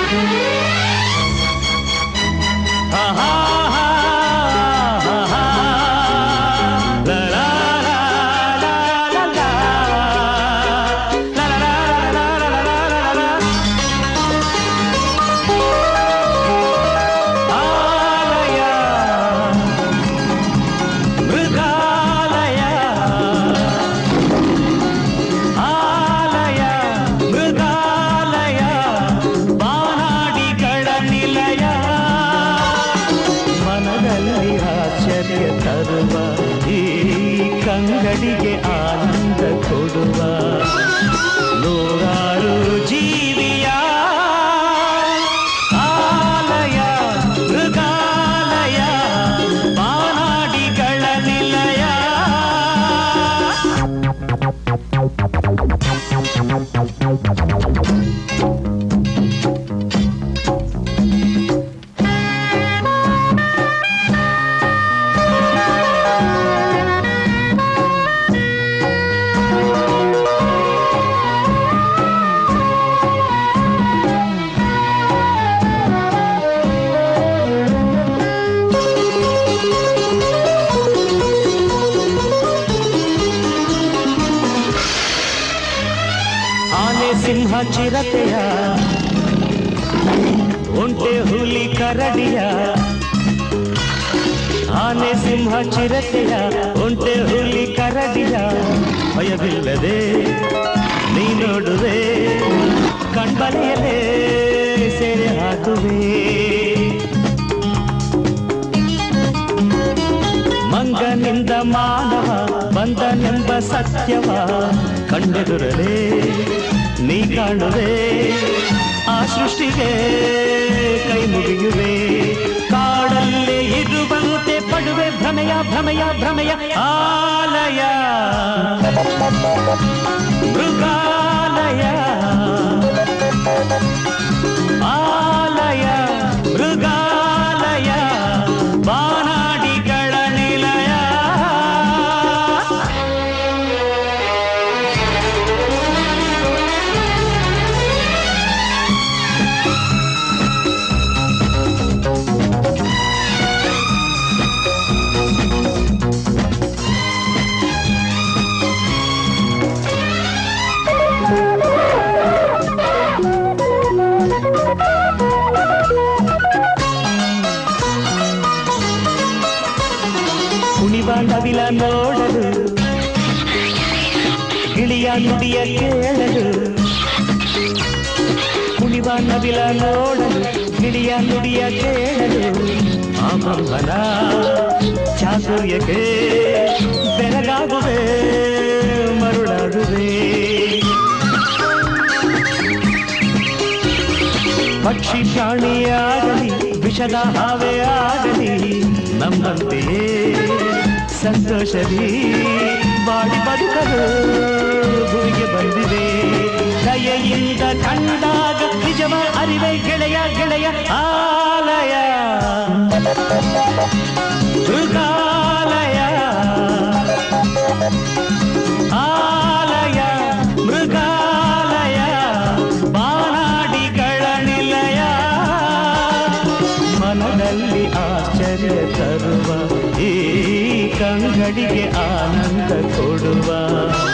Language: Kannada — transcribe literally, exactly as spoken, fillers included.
ಕಂಗಡಿಗೆ ಆನಂದ ಕೊಡುವ ನೂರಾರು ಜೀವಿಯ ಆಲಯ ಮೃಗಾಲಯ ಬಾನಾಡಿಗಳ ನಿಲಯ. ಸಿಂಹ ಚಿರತೆಯ ಒಂಟೆ ಹುಲಿ ಕರಡಿಯ ಆನೆ ಸಿಂಹ ಚಿರತೆಯ ಒಂಟೆ ಹುಲಿ ಕರಡಿಯ ಭಯವಿಲ್ಲದೆ ನೀ ನೋಡುವೆ ಕಣ್ಬಲೆಯಲೇ ಸೆರೆ ಹಾಕುವೆ. ಮಂಗನಿಂದ ಮಾನವ ಬಂದನೆಂಬ ಸತ್ಯವ ಕಂಡೆದುರಲೇ ನೀ ಕಾಣುವೆ ಆ ಸೃಷ್ಟಿಗೆ ಕೈ ಮುಗಿಯುವೆ. ಕಾಡಲ್ಲೇ ಇರುವಂತೆ ಪಡುವೆ ಭ್ರಮೆಯ ಭ್ರಮೆಯ ಭ್ರಮೆಯ ಆಲಯ ಮೃಗಾಲಯ ಆಲಯ ಮೃಗಾಲಯ ಬಾನಾಡಿಗಳ ನಿಲಯ. ಕುಣಿವ ನವಿಲ ನೋಡಲು ಗಿಳಿಯ ನುಡಿಯ ಕೇಳಲು ಕುಣಿವ ನವಿಲ ನೋಡಲು ಗಿಳಿಯ ನುಡಿಯ ಕೇಳಲು ಆ ಬ್ರಹ್ಮನ ಚಾತುರ್ಯಕ್ಕೆ ಬೆರಗಾಗುವೆ ಮರುಳಾಗುವೆ. ಪಕ್ಷಿ ಪ್ರಾಣಿಯಾಗಲಿ ವಿಷದ ಹಾವೇ ಆಗಲಿ ನಮ್ಮಂತೆಯೇ ಸಂತೋಷದಿ ಬಾಡಿ ಬದುಕಲು ಗುರಿಗೆ ಬಂದಿದೆ. ದಯೆಯಿಂದ ಕಂಡಾಗ ನಿಜವ ಅರಿವೆ ಗೆಳೆಯ ಗೆಳೆಯ ಆಲಯ ಮೃಗಾಲಯ ಆಲಯ ಮೃಗಾಲಯ ಬಾನಾಡಿಗಳ ನಿಲಯ. ಮನದಲ್ಲಿ ಆಶ್ಚರ್ಯ ತರುವ ಈ ಕಂಗಡಿಗೆ ಆನಂದ ಕೊಡುವ